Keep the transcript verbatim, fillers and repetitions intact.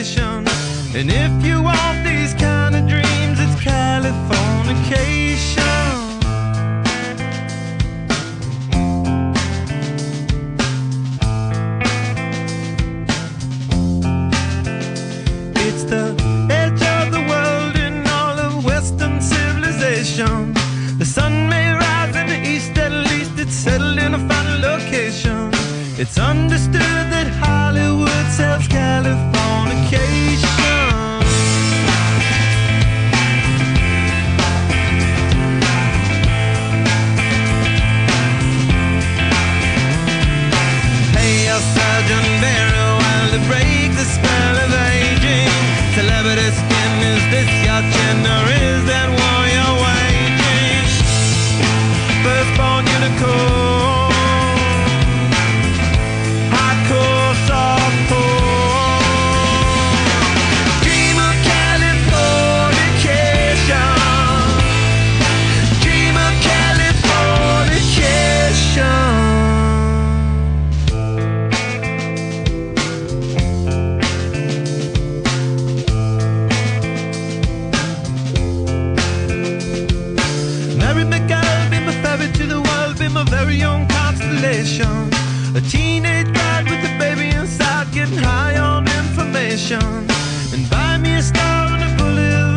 vacation. And if you want these kind of dreams, it's Californication. It's the edge of the world in all of Western civilization. The sun may rise in the east, at least it's settled in a final location. It's understood that Hollywood sells Californication. Hey, your Sergeant Barry, while to break the spell of aging. Celebrity skin, is this your chin or is that war you're waging? Firstborn unicorn, hardcore, softcore. Dream of Californication. Dream of Californication. Mary McGill, be my ferry to the world, be my very own constellation. A teenage bride with a baby inside, getting high on information. And buy me a star on a boulevard